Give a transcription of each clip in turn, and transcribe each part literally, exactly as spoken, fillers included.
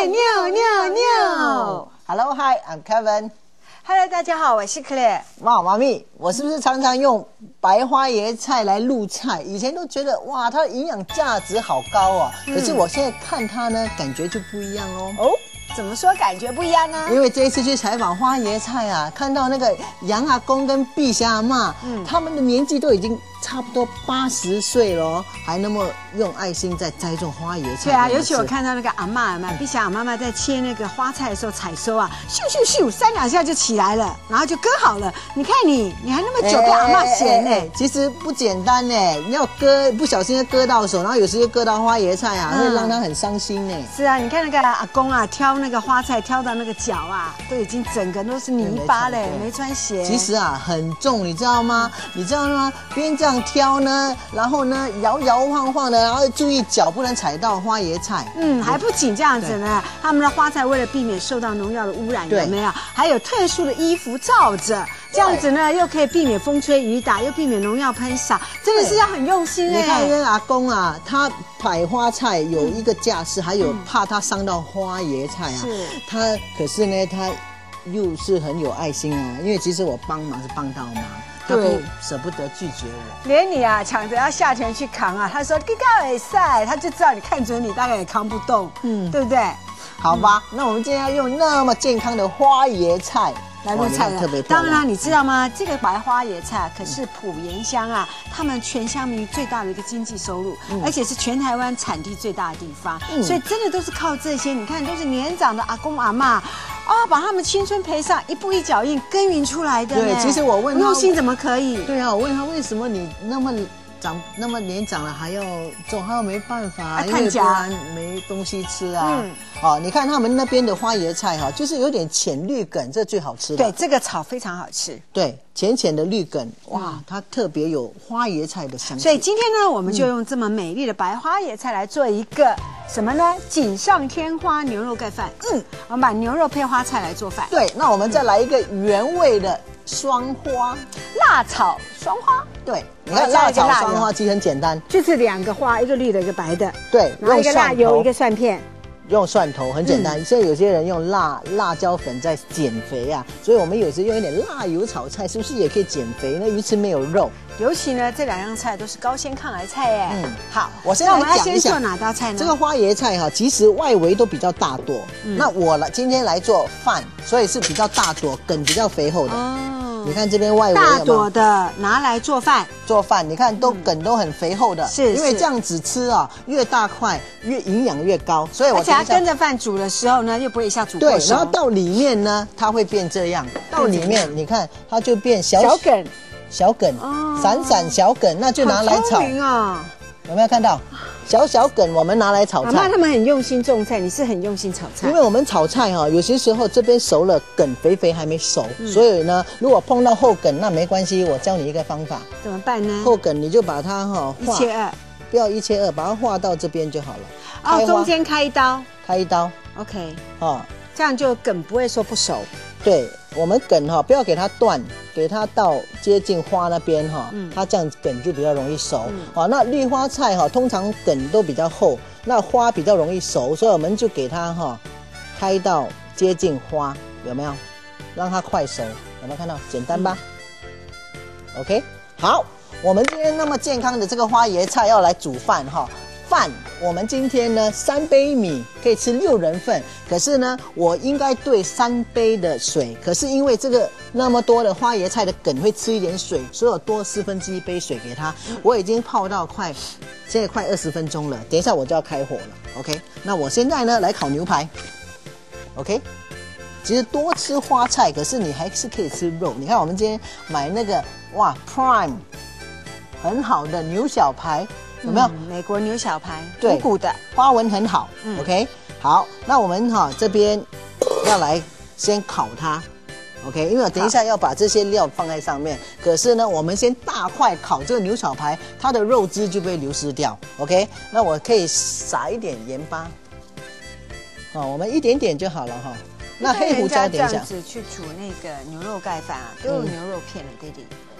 尿尿尿。 Hello, hi, I'm Kevin. Hello， 大家好，我是 Claire。 哇，妈咪，我是不是常常用白花椰菜来入菜？以前都觉得哇，它的营养价值好高哦。嗯、可是我现在看它呢，感觉就不一样哦。 哦，怎么说感觉不一样呢？ 因为这一次去采访花椰菜啊，看到那个杨阿公跟碧霞阿嬷，嗯，他们的年纪都已经差不多八十岁了哦，还那么用爱心在栽种花椰菜。 对啊，尤其我看到那个阿嬷嘛，碧霞阿妈妈在切那个花菜的时候采收啊，咻咻咻，三两下就起来了，然后就割好了。你看你，你还那么久被阿嬷嫌呢。 其实不简单呢，你要割不小心就割到手，然后有时就割到花椰菜啊，嗯、会让他很伤心呢。 是啊，你看那个阿公啊，挑那个花菜挑到那个脚啊，都已经整个都是泥巴嘞，没穿鞋。 其实啊，很重，你知道吗？你知道吗？边这样挑呢，然后呢摇摇晃晃的，然后注意脚不能踩到花椰菜。 嗯，还不仅这样子呢，他们的花菜为了避免受到农药的污染，有没有？还有特殊的衣服罩着，这样子呢又可以避免风吹雨打，又避免农药喷洒，真的是要很用心哎。 你看，因为阿公啊，他采花菜有一个架势，还有怕他伤到花椰菜啊。是。他可是呢，他又是很有爱心啊，因为其实我帮忙是帮到忙。他不舍不得拒绝我， 连你啊抢着要下田去扛啊，他说你干也晒，他就知道你看准你大概也扛不动，嗯，对不对？ 好吧，嗯、那我们今天要用那么健康的花椰菜来入菜了。当然啦，你知道吗？这个白花椰菜可是埔盐乡啊，他们全乡民最大的一个经济收入，嗯、而且是全台湾产地最大的地方，嗯、所以真的都是靠这些。你看，都是年长的阿公阿嬷。啊、哦，把他们青春赔上，一步一脚印耕耘出来的。 对，其实我问他， 用心怎么可以？ 对啊，我问他为什么你那么长那么年长了还要种？他说没办法，啊、因为不然没东西吃啊。嗯，哦，你看他们那边的花椰菜哈，就是有点浅绿梗，这最好吃的。 对，这个炒非常好吃。 对，浅浅的绿梗，哇，它特别有花椰菜的香气。 所以今天呢，我们就用这么美丽的白花椰菜来做一个。什么呢？锦上添花牛肉盖饭。嗯，我们把牛肉配花菜来做饭。 对，那我们再来一个原味的双花辣炒双花。 对，你看辣炒双花其实很简单， 就是两个花，一个绿的，一个白的。 对， 然后一个辣油，一个蒜片。 用蒜头很简单，嗯、现在有些人用辣辣椒粉在减肥啊，所以我们有时用一点辣油炒菜，是不是也可以减肥呢？鱼翅没有肉。 尤其呢，这两样菜都是高纤抗癌菜哎。嗯，好， 我先来讲一下。 那我们要先做哪道菜呢？ 这个花椰菜哈，其实外围都比较大朵。嗯、那我来今天来做饭，所以是比较大朵，梗比较肥厚的。哦，你看这边外围大朵的拿来做饭。 做饭，你看都梗都很肥厚的， 是、嗯、 因为这样子吃啊，越大块越营养越高。所以我而且它跟着饭煮的时候呢，又不会一下煮过熟。 对，然后到里面呢，它会变这样。到里面你看，它就变小小梗。 小梗，哦、闪闪小梗，那就拿来炒。 啊、 有没有看到？小小梗，我们拿来炒菜。 妈妈他们很用心种菜，你是很用心炒菜。 因为我们炒菜哈、哦，有些时候这边熟了，梗肥肥还没熟，嗯、所以呢，如果碰到后梗，那没关系，我教你一个方法。 怎么办呢？ 后梗你就把它哈、哦、 一切二， 不要一切二，把它划到这边就好了。 哦，中间开一刀。 开一刀。 OK。 哦， 这样就梗不会说不熟。 对，我们梗哈、哦，不要给它断，给它到接近花那边哈、哦，嗯、它这样梗就比较容易熟。嗯、好，那绿花菜哈、哦，通常梗都比较厚，那花比较容易熟，所以我们就给它哈、哦、开到接近花，有没有？让它快熟，有没有看到？简单吧、嗯、？OK， 好，我们今天那么健康的这个花椰菜要来煮饭哈。饭我们今天呢三杯米可以吃六人份，可是呢我应该兑三杯的水，可是因为这个那么多的花椰菜的梗会吃一点水，所以我多四分之一杯水给它。我已经泡到快现在快二十分钟了，等一下我就要开火了。OK， 那我现在呢来烤牛排。OK， 其实多吃花菜，可是你还是可以吃肉。你看我们今天买那个哇 Prime 很好的牛小排。有没有、嗯、 美国牛小排？ 对， 鼓鼓的， 花纹很好。嗯、OK， 好，那我们哈、哦、这边要来先烤它。OK， 因为我等一下要把这些料放在上面，可是呢，我们先大块烤这个牛小排，它的肉汁就被流失掉。OK， 那我可以撒一点盐巴，哦，我们一点点就好了哈、哦。那黑胡椒等一下。 这样子去煮那个牛肉盖饭啊，都有牛肉片了，弟弟。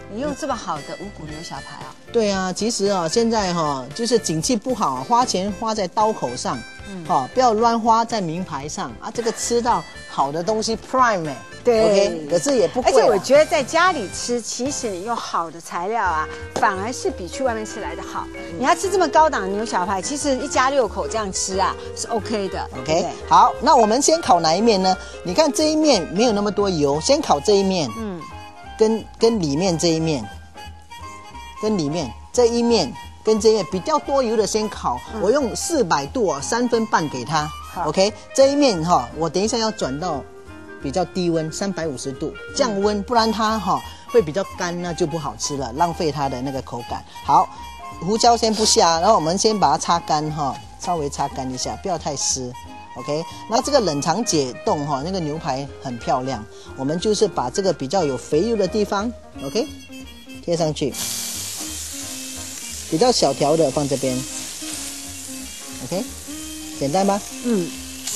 你用这么好的五谷牛小排啊？ 对啊，其实啊，现在哈、啊、就是景气不好，花钱花在刀口上，嗯，好、哦，不要乱花在名牌上啊。这个吃到好的东西 ，prime 哎， 对 ，OK， 可是也不贵。 而且我觉得在家里吃，其实你用好的材料啊，反而是比去外面吃来的好。嗯、你要吃这么高档的牛小排，其实一家六口这样吃啊是 OK 的。 OK， 好，那我们先烤哪一面呢？你看这一面没有那么多油，先烤这一面，嗯，跟跟里面这一面。跟里面这一面跟这一面比较多油的先烤，嗯、我用四百度哦，三分半给它。OK， 这一面哈、哦，我等一下要转到比较低温，三百五十度降温，不然它哈、哦、会比较干，那就不好吃了，浪费它的那个口感。好，胡椒先不下，然后我们先把它擦干哈、哦，稍微擦干一下，不要太湿。OK， 那这个冷藏解冻哈、哦，那个牛排很漂亮，我们就是把这个比较有肥油的地方 ，OK， 贴上去。比较小条的放这边 ，OK， 简单吧？嗯，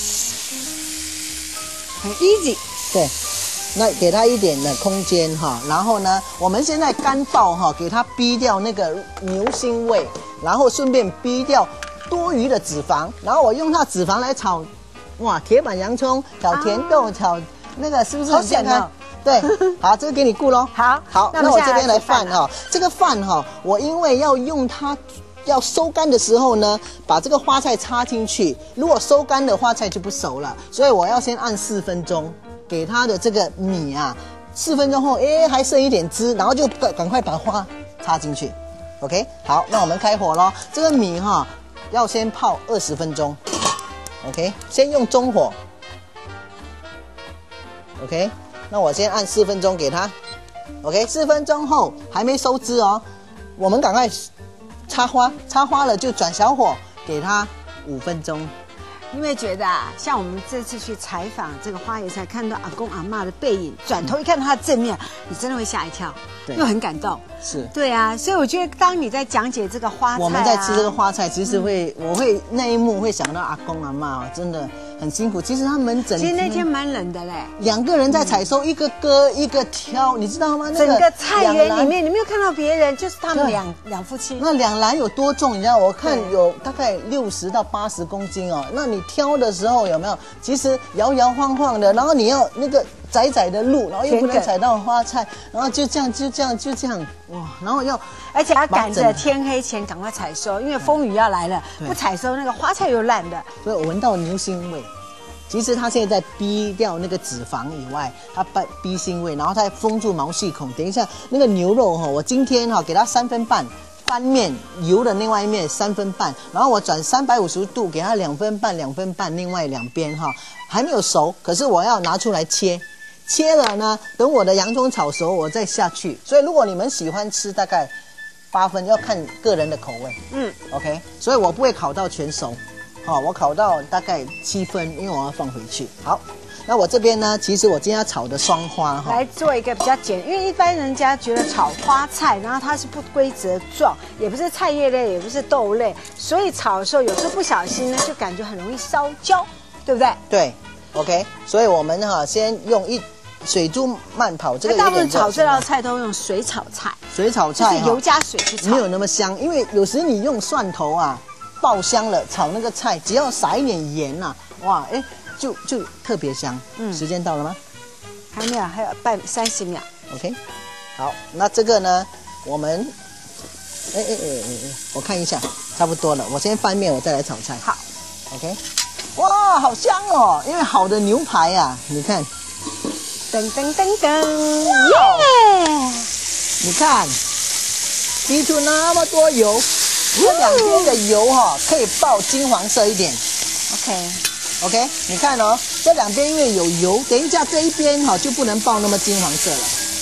很 easy。 对，那给它一点的空间哈，然后呢，我们现在干爆哈，给它逼掉那个牛腥味，然后顺便逼掉多余的脂肪，然后我用它脂肪来炒，哇，铁板洋葱炒甜豆，炒那个是不是很健康？对，好，这个给你顾咯。 好， 好，那我这边来饭哈，这个饭哈，我因为要用它要收干的时候呢，把这个花菜插进去，如果收干的花菜就不熟了，所以我要先按四分钟，给它的这个米啊，四分钟后，哎，还剩一点汁，然后就赶快把花插进去。OK， 好，那我们开火咯。这个米哈要先泡二十分钟。OK， 先用中火。OK。那我先按四分钟给它 ，OK， 四分钟后还没收汁哦，我们赶快插花，插花了就转小火给它五分钟。 你有没有觉得啊，像我们这次去采访这个花椰菜，看到阿公阿嬷的背影，转头一看到他的正面，你真的会吓一跳，又很感动。 是， 对啊，所以我觉得当你在讲解这个花菜、啊， 我们在吃这个花菜，其实会，嗯、我会那一幕会想到阿公阿嬷，真的很辛苦。其实他们整其实那天蛮冷的嘞， 两个人在采收，嗯、一个割一个挑，你知道吗？那个整个菜园里面，你没有看到别人，就是他们两两夫妻。 那两篮有多重？你知道，我看有大概六十到八十公斤哦。那你挑的时候有没有？其实摇摇晃晃的，然后你要那个窄窄的路，然后又不能踩到花菜，然后就这样就这样就这样哇，然后要而且要赶着天黑前赶快采收，因为风雨要来了，不采收那个花菜又烂的。 所以我闻到牛腥味。其实它现在在逼掉那个脂肪以外，它逼逼腥味，然后它封住毛细孔。等一下那个牛肉哈，我今天哈给它三分半。翻面油的另外一面三分半，然后我转三百五十度给它两分半，两分半，另外两边哈还没有熟，可是我要拿出来切，切了呢，等我的洋葱炒熟，我再下去。所以如果你们喜欢吃，大概八分，要看个人的口味。嗯 ，OK， 所以我不会烤到全熟，好、哦，我烤到大概七分，因为我要放回去。好。那我这边呢，其实我今天要炒的双花哈， 来做一个比较简，因为一般人家觉得炒花菜，然后它是不规则状，也不是菜叶类，也不是豆类，所以炒的时候有时候不小心呢，就感觉很容易烧焦，对不对？ 对 ，OK， 所以我们哈先用一水猪慢跑这个。 大部分炒这道菜都用水炒菜， 水炒菜就是油加水去炒， 没有那么香，因为有时你用蒜头啊爆香了，炒那个菜只要撒一点盐呐、啊，哇，哎。就就特别香，嗯，时间到了吗？ 还没有，还有半三十秒。 OK， 好，那这个呢，我们，哎哎哎哎，我看一下，差不多了。我先翻面，我再来炒菜。 好 ，OK， 哇，好香哦！因为好的牛排啊，你看， 噔噔噔噔，耶！ 你看，逼出那么多油，这两边的油哈、哦、可以爆金黄色一点。 OK。 OK， 你看哦，这两边因为有油，等一下这一边哈就不能爆那么金黄色了。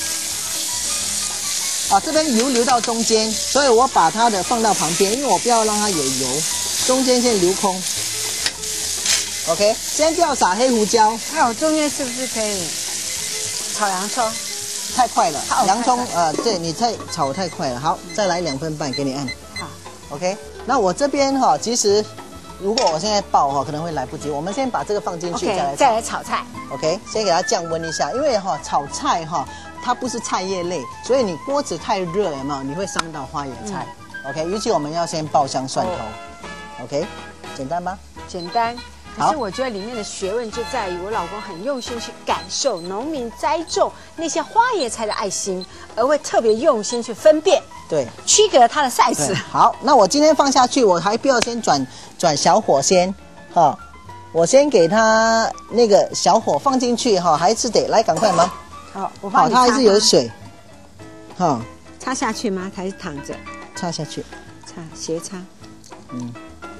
啊，这边油流到中间，所以我把它的放到旁边，因为我不要让它有油，中间先留空。OK， 先要撒黑胡椒。 那我中间是不是可以炒洋葱？ 太快了，洋葱呃，对你太炒太快了。好，再来两分半给你按。 好 ，OK， 那我这边哈，其实。如果我现在爆哈，可能会来不及。我们先把这个放进去， okay, 再来再来炒菜。 OK， 先给它降温一下，因为哈炒菜哈它不是菜叶类，所以你锅子太热有没有？你会伤到花椰菜。嗯、OK， 尤其我们要先爆香蒜头。哦、OK， 简单吗？ 简单。可是我觉得里面的学问就在于我老公很用心去感受农民栽种那些花椰菜的爱心，而会特别用心去分辨， 对， 区隔它的 size。 好，那我今天放下去，我还不要先转转小火先，哈、哦，我先给它那个小火放进去哈、哦，还是得来赶快吗？ 好，我帮你擦。 好，它还是有水，哈、哦， 插下去吗？还是躺着？ 插下去， 插斜插， 嗯，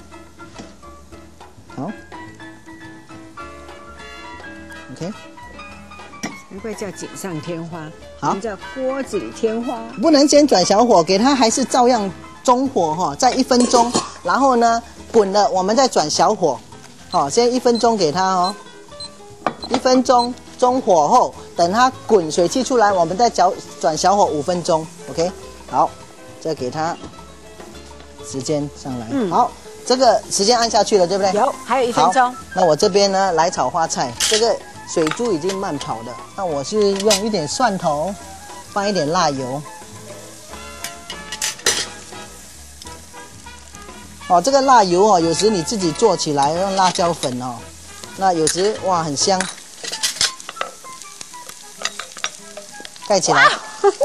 好。OK， 难怪叫锦上添花， 好， 叫锅子里添花。 不能先转小火，给它还是照样中火哈，再一分钟，然后呢滚了，我们再转小火，好，先一分钟给它哦，一分钟中火后，等它滚水汽出来，我们再转转小火五分钟 ，OK， 好，再给它时间上来，嗯，好，这个时间按下去了，对不对？ 有，还有一分钟。 那我这边呢来炒花菜，这个。水珠已经慢炒的，那我是用一点蒜头，放一点辣油。哦，这个辣油哦，有时你自己做起来用辣椒粉哦，那有时哇很香。盖起来。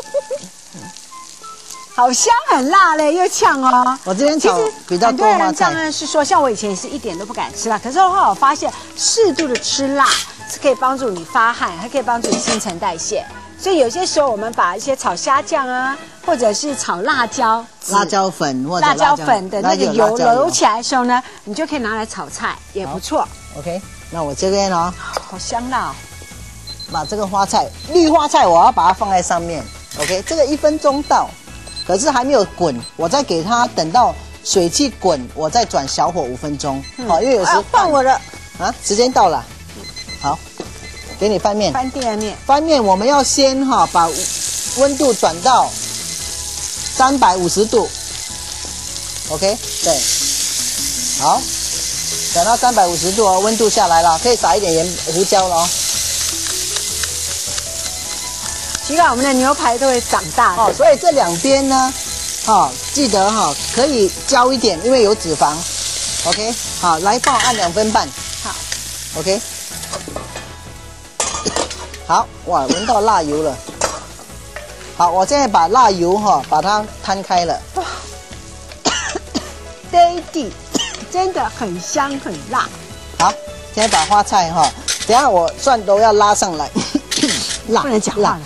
好香，很辣嘞，又呛哦。 我这边炒比较多花菜。 当然是说，像我以前也是一点都不敢吃辣，可是后来我发现适度的吃辣是可以帮助你发汗，还可以帮助你新陈代谢。所以有些时候我们把一些炒虾酱啊，或者是炒辣椒、 辣椒粉或者辣椒粉的那个油揉起来的时候呢，你就可以拿来炒菜，也不错。 OK， 那我这边哦， 好香辣哦。 把这个花菜，绿花菜我要把它放在上面。OK， 这个一分钟到。可是还没有滚，我再给它等到水汽滚，我再转小火五分钟。好、嗯，因为有时换我的啊，时间到了。好，给你翻面。 翻第二面。 翻面我们要先哈、哦、把温度转到三百五十度。OK， 对，好，转到三百五十度哦，温度下来了，可以撒一点盐胡椒了哦。 希望我们的牛排都会长大哦，所以这两边呢，哦，记得哈、哦，可以焦一点，因为有脂肪。OK， 好，来帮我按两分半。 好 ，OK， 好，哇，闻到辣油了。好，我现在把辣油哈、哦，把它摊开了。哇 ，Daddy， 真的很香很辣。 好，现在把花菜哈、哦，等一下我蒜头要拉上来。 辣，不能讲话了。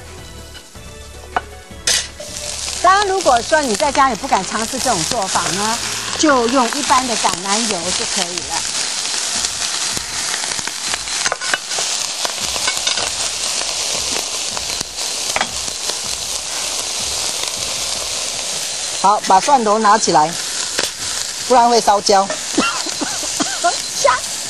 当然，如果说你在家里不敢尝试这种做法呢，就用一般的橄榄油就可以了。 好，把蒜头拿起来，不然会烧焦。 香，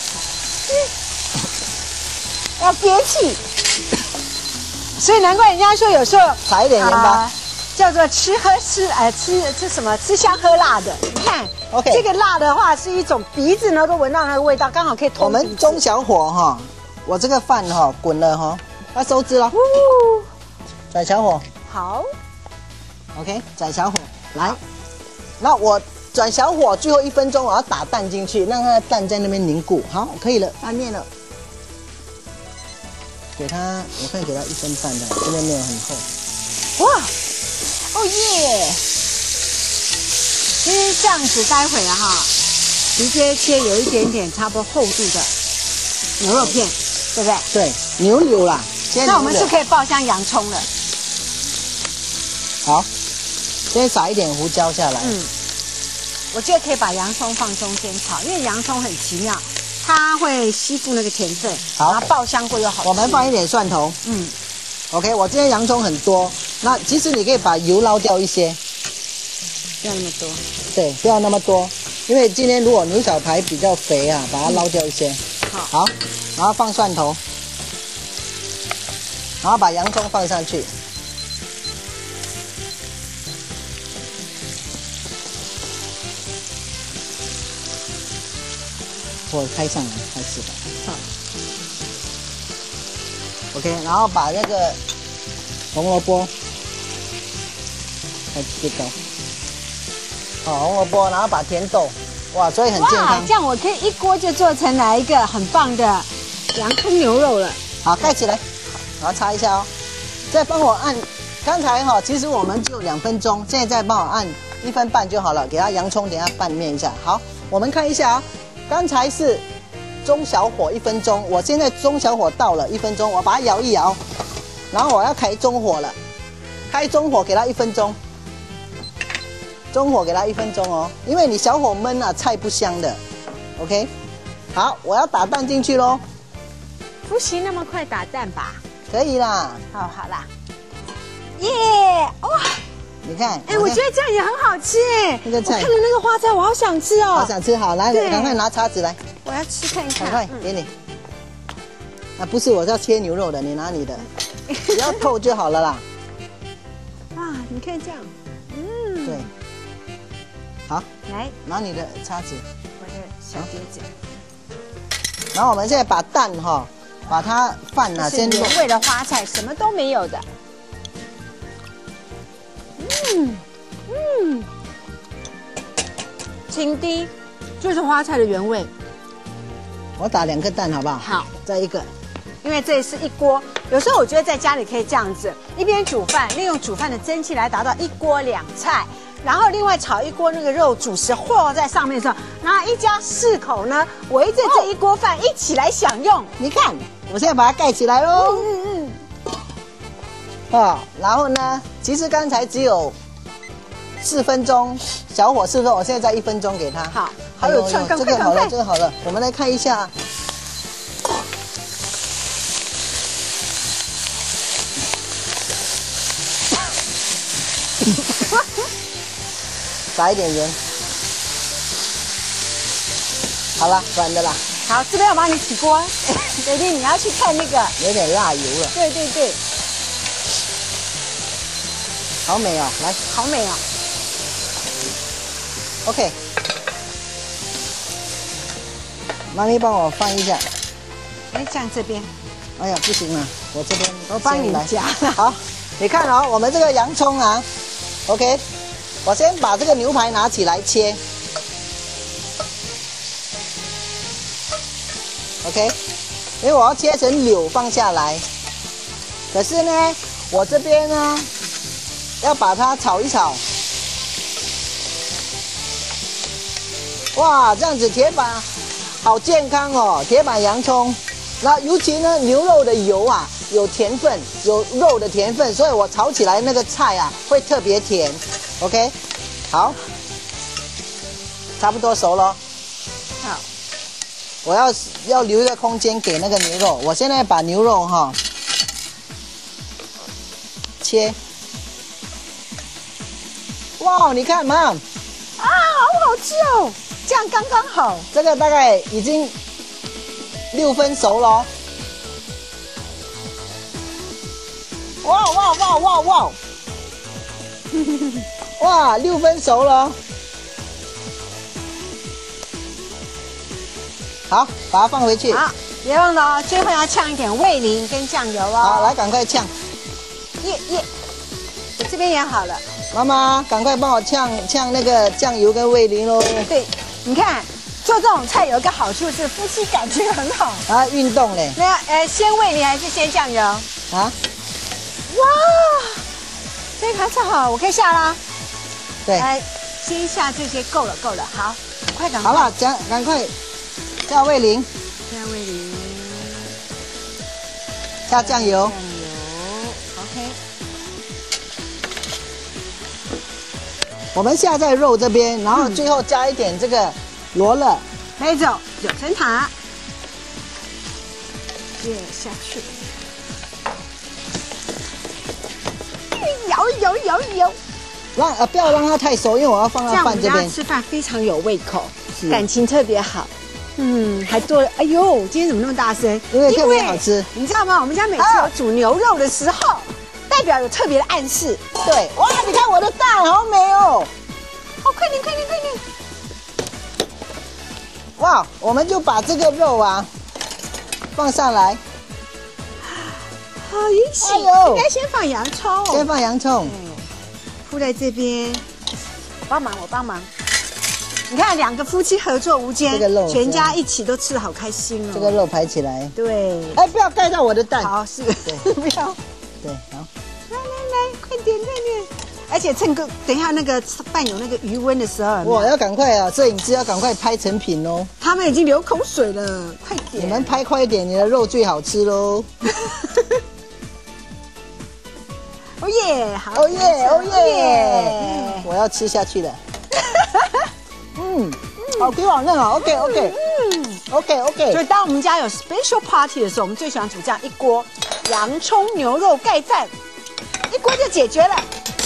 要憋气。所以难怪人家说有时候撒一点盐巴。啊叫做吃喝吃，哎、呃，吃吃什么？吃香喝辣的。你看 ，OK， 这个辣的话是一种鼻子呢都闻到那个味道，刚好可以通。 我们中小火哈、哦，我这个饭哈、哦、滚了哈、哦，要收汁了。转小火。 好。 OK， 转小火来。那我转小火，最后一分钟我要打蛋进去，让它的蛋在那边凝固。好，可以了，翻面了。给它，我看给它一分半的，这边没有很厚。 哇！哦耶！其实这样子，待会啊哈，直接切有一点点差不多厚度的牛肉片，对不对？ 对，牛柳啦。 那我们是可以爆香洋葱了。 好，先撒一点胡椒下来。 嗯，我觉得可以把洋葱放中间炒，因为洋葱很奇妙，它会吸附那个甜分， 好， 然后爆香过又好吃。 我们放一点蒜头。 嗯。 OK， 我今天洋葱很多，那其实你可以把油捞掉一些， 不要那么多。 对，不要那么多，因为今天如果牛小排比较肥啊，把它捞掉一些。 好， 好，然后放蒜头，然后把洋葱放上去。我开上来，开始吧。好。OK， 然后把那个红萝卜，再切高。好，红萝卜，然后把甜豆，哇，所以很健康。 这样我可以一锅就做成来一个很棒的洋葱牛肉了。 好，盖起来，然后擦一下哦。再帮我按，刚才哈、哦，其实我们就两分钟，现在再帮我按一分半就好了，给它洋葱等一下拌面一下。好，我们看一下啊、哦，刚才是中小火一分钟，我现在中小火到了一分钟，我把它摇一摇，然后我要开中火了，开中火给它一分钟，中火给它一分钟哦，因为你小火焖啊菜不香的 ，OK。好，我要打蛋进去喽。 不行，那么快打蛋吧？ 可以啦。 好，好啦。耶！哇！ 你看， 哎，我觉得这样也很好吃哎。 那个菜， 我看了那个花菜，我好想吃哦。 好想吃，好，来，赶快拿叉子来。 我要吃看看。 赶快给你。啊，不是，我要切牛肉的，你拿你的，只要透就好了啦。 哇，你看这样，嗯， 对。好， 来， 拿你的叉子， 我的小碟子。 然后我们现在把蛋哈，把它饭啊先原味的花菜，什么都没有的。嗯嗯，清滴就是花菜的原味。 我打两个蛋好不好？ 好， 再一个。 因为这是一锅，有时候我觉得在家里可以这样子，一边煮饭，利用煮饭的蒸汽来达到一锅两菜，然后另外炒一锅那个肉主食和在上面的时候，然后一家四口呢围着这一锅饭一起来享用。 你看，我现在把它盖起来喽。 嗯嗯嗯。哦，然后呢，其实刚才只有四分钟，小火四分钟，我现在再一分钟给它。 好，好有串，赶快赶快。 这个好了，这个好了，我们来看一下。撒一点盐，好了，软的啦。 好，这边我帮你起锅，弟弟你要去看那个， 有点辣油了。 对对对， 好美哦，来， 好美哦。 OK， 妈咪帮我放一下。 哎，这样这边， 哎呀，不行了，我这边我帮你夹。 好，你看哦，我们这个洋葱啊 ，OK。我先把这个牛排拿起来切 ，OK， 因为我要切成柳放下来。可是呢，我这边呢要把它炒一炒。哇，这样子铁板好健康哦，铁板洋葱。那尤其呢，牛肉的油啊有甜分，有肉的甜分，所以我炒起来那个菜啊会特别甜。OK， 好，差不多熟了。 好， 我要要留一个空间给那个牛肉。我现在把牛肉哈切。哇，你看嘛，啊， 好好吃哦，这样刚刚好。 这个大概已经六分熟了。哇哇哇哇哇！哇，六分熟了，好，把它放回去。 好，别忘了哦，最后要呛一点味淋跟酱油哦。 好，来，赶快呛。 耶耶，我这边也好了。 妈妈，赶快帮我呛呛那个酱油跟味淋喽。 对，你看做这种菜有一个好处是夫妻感情很好。 啊，运动嘞。 那呃，先味淋还是先酱油？啊？哇，这盘菜好，我可以下啦。 对， 来，先下这些，够了，够了，好，快赶快。 好了，加赶快加味淋， 加味淋， 加酱油， 酱油 ，OK。 我们下在肉这边，然后最后加一点这个罗勒、 黑酒、九层塔，接下去。摇摇摇摇， 让呃不要让它太熟，因为我要放到饭这边。 吃饭非常有胃口，感情特别好。嗯，还做了，哎呦，今天怎么那么大声？ 因为特别好吃， 你知道吗？我们家每次有煮牛肉的时候，代表有特别的暗示。 对，哇，你看我的蛋好美哦！ 哦，快点，快点，快点！ 哇，我们就把这个肉啊放上来。 好允许， 哎呦应该先放洋葱， 先放洋葱， 铺在这边，我帮忙，我帮忙。你看，两个夫妻合作无间， 这个肉全家一起都吃得好开心哦。 这个肉排起来， 对， 哎，不要盖到我的蛋。 好是， 对， 不要， 对，好， 来来来，快点快点！而且趁个等一下那个伴有那个余温的时候， 哇，要赶快啊！摄影师要赶快拍成品哦。 他们已经流口水了，快点！ 你们拍快一点，你的肉最好吃喽。 哦耶！好， 哦耶！哦耶！我要吃下去了。嗯，好挺好嫩啊。OK OK。嗯 OK OK。 所以当我们家有 special party 的时候，我们最喜欢煮这样一锅洋葱牛肉盖饭，一锅就解决了。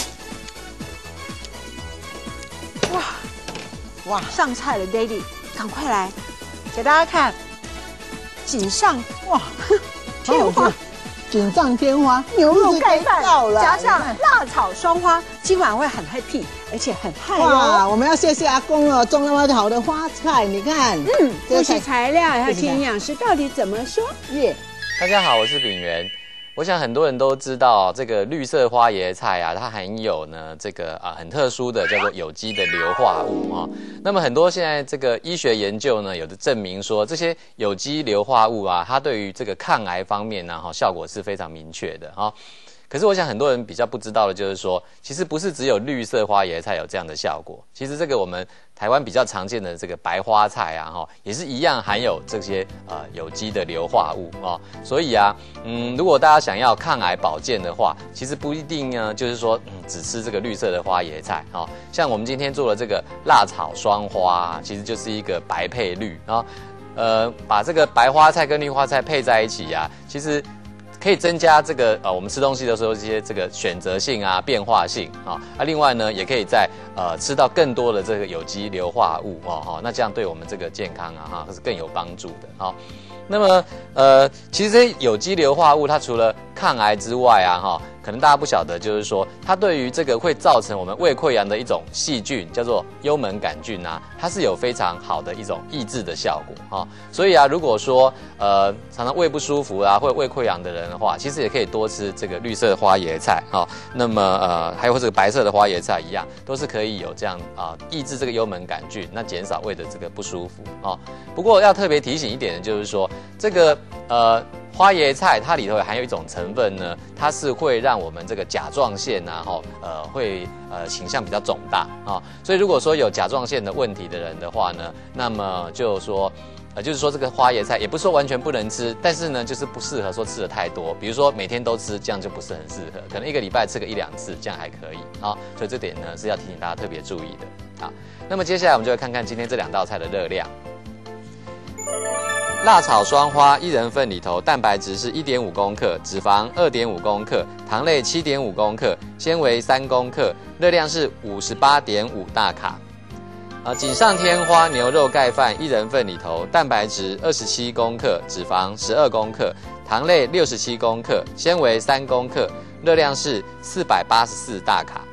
哇哇，上菜了 ，Daddy， 赶快来给大家看，锦上哇天花。 锦上添花， 牛肉盖饭到了， 加上辣炒双花，今晚会很 happy， 而且很嗨哇！ 哦。 我们要谢谢阿公哦，种那么好的花菜，你看， 嗯，不是材料，还有听营养师到底怎么说？耶！ 大家好，我是炳源。我想很多人都知道，这个绿色花椰菜啊，它含有呢这个啊很特殊的叫做有机的硫化物啊。那么很多现在这个医学研究呢，有的证明说这些有机硫化物啊，它对于这个抗癌方面呢，哈效果是非常明确的哈。可是我想很多人比较不知道的就是说，其实不是只有绿色花椰菜有这样的效果，其实这个我们台湾比较常见的这个白花菜啊，哈，也是一样含有这些呃有机的硫化物哦。所以啊，嗯，如果大家想要抗癌保健的话，其实不一定呢，就是说、嗯、只吃这个绿色的花椰菜哦。像我们今天做的这个辣炒双花、啊，其实就是一个白配绿啊、哦，呃，把这个白花菜跟绿花菜配在一起啊，其实可以增加这个呃我们吃东西的时候这些这个选择性啊、变化性啊，啊另外呢也可以在呃吃到更多的这个有机硫化物哦哈，那这样对我们这个健康啊哈是更有帮助的哈。那么呃其实这些有机硫化物它除了抗癌之外啊哈，可能大家不晓得就是说它对于这个会造成我们胃溃疡的一种细菌叫做幽门杆菌啊，它是有非常好的一种抑制的效果哈。所以啊如果说呃常常胃不舒服啊或者胃溃疡的人的话，其实也可以多吃这个绿色花椰菜哈。那么呃还有这个白色的花椰菜一样，都是可以有这样啊、呃、抑制这个幽门杆菌，那减少胃的这个不舒服哦。不过要特别提醒一点的就是说，这个呃花椰菜它里头含有一种成分呢，它是会让我们这个甲状腺啊哈呃会呃倾向比较肿大啊、哦，所以如果说有甲状腺的问题的人的话呢，那么就说。呃，就是说这个花椰菜也不是说完全不能吃，但是呢，就是不适合说吃的太多。比如说每天都吃，这样就不是很适合。可能一个礼拜吃个一两次，这样还可以啊、哦。所以这点呢是要提醒大家特别注意的啊。那么接下来我们就来看看今天这两道菜的热量。辣炒双花一人份里头，蛋白质是 一点五公克，脂肪 二点五公克，糖类 七点五公克，纤维三公克，热量是 五十八点五大卡。啊，锦上添花牛肉盖饭一人份里头，蛋白质二十七公克，脂肪十二公克，糖类六十七公克，纤维三公克，热量是四百八十四大卡。